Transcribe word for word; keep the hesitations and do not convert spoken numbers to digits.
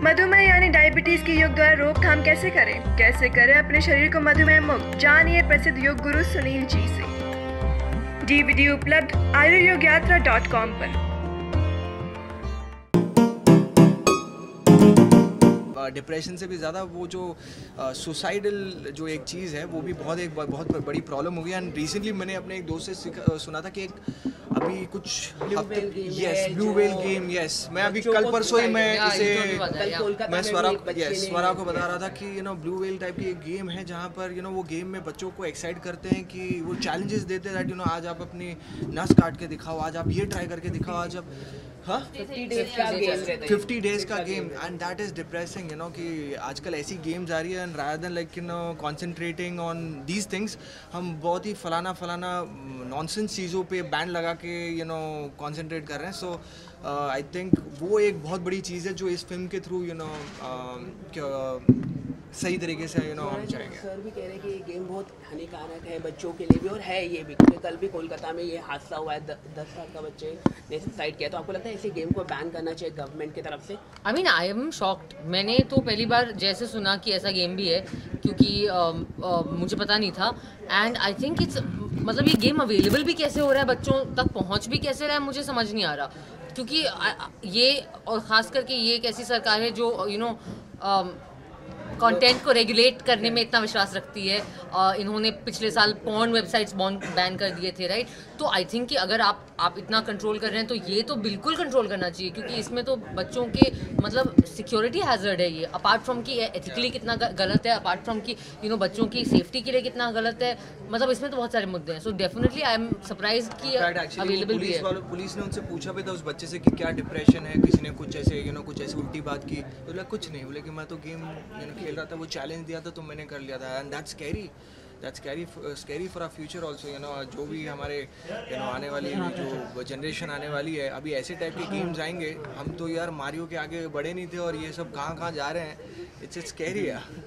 मधुमेह यानी डायबिटीज की योग द्वारा रोकथाम कैसे करें? कैसे करें अपने शरीर को मधुमेह मुक्त? जानिए प्रसिद्ध योग गुरु सुनील जी से। डीवीडी उपलब्ध आयुर्योग यात्रा डॉट कॉम पर। डिप्रेशन से भी ज़्यादा वो जो सुसाइडल जो एक चीज़ है वो भी बहुत एक बहुत बड़ी प्रॉब्लम हो गई। एंड रिसेंटली मैंने अपने एक दोस्त से सुना था कि एक अभी कुछ yes Blue Whale game yes मैं अभी कल परसों ही मैं इसे मैं स्वरा यस स्वरा को बता रहा था कि you know Blue Whale type की एक गेम है जहाँ पर यू नो वो गेम में बच्चों को एक्साइट करते हैं कि वो चैलेंजेस देते हैं दैट यू नो आज आप अपनी नस काट के दिखाओ, आज आप ये ट्राई करके दिखाओ, आज आप हाँ फिफ्टी डेज का game. And that is depressing you know कि आजकल ऐसी गेम्स आ रही है and rather than like you know concentrating on these things हम बहुत ही फलाना फलाना नॉनसेंस चीज़ों पे बैन लगा के यू नो कॉन्सेंट्रेट कर रहे हैं। सो आई थिंक वो एक बहुत बड़ी चीज़ है जो इस फिल्म के थ्रू यू नो सही तरीके से यू नो हम चाहेंगे। सर भी कह रहे हैं कि ये गेम बहुत हानिकारक है बच्चों के लिए भी, और है ये भी, क्योंकि कल भी कोलकाता में ये हादसा हुआ है, दस साल का बच्चे ने सुसाइड किया। तो आपको लगता है इसी गेम को बैन करना चाहिए गवर्नमेंट की तरफ से? I mean I am shocked. मैंने तो पहली बार जैसे सुना कि ऐसा गेम भी है, क्योंकि आ, आ, मुझे पता नहीं था। एंड आई थिंक इट्स मतलब ये गेम अवेलेबल भी कैसे हो रहा है, बच्चों तक पहुँच भी कैसे रहा है, मुझे समझ नहीं आ रहा। क्योंकि ये और ख़ास करके ये एक ऐसी सरकार है जो यू नो कंटेंट को रेगुलेट करने में इतना विश्वास रखती है। uh, इन्होंने पिछले साल पॉर्न वेबसाइट्स बैन कर दिए थे, राइट? तो आई थिंक कि अगर आप आप इतना कंट्रोल कर रहे हैं तो ये तो बिल्कुल कंट्रोल करना चाहिए, क्योंकि इसमें तो बच्चों के मतलब सिक्योरिटी हैजर्ड है ये। अपार्ट फ्रॉम कि एथिकली कितना गलत है, अपार्ट फ्रॉम कि यू नो बच्चों की सेफ्टी के लिए कितना गलत है, मतलब इसमें तो बहुत सारे मुद्दे हैं। So definitely I am surprise कि अवेलेबल भी है। पुलिस ने उनसे पूछा भी था उस बच्चे से कि क्या डिप्रेशन है, किसी ने कुछ ऐसे यू नो कुछ ऐसी उल्टी बात की, तो बोला कुछ नहीं, बोले कि मैं तो गेम यू नो खेल रहा था, वो चैलेंज दिया था तो मैंने कर लिया था। And that's scary that's scary scary for a future also you know. जो भी हमारे यू नो आने वाली जो जनरेशन आने वाली है, अभी ऐसे टाइप के गेम्स आएंगे। हम तो यार मारियो के आगे बढ़े नहीं थे और ये सब कहाँ कहाँ जा रहे हैं। इट्स इट्स स्कैरी यार।